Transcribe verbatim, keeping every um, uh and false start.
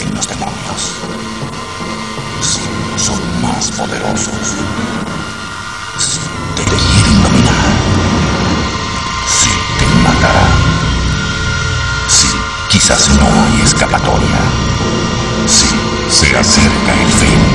sin los demonios. Sí, son más poderosos. Sí, te quieren dominar. Sí, te matará. Sí, quizás no hay escapatoria. Sí, se acerca el fin.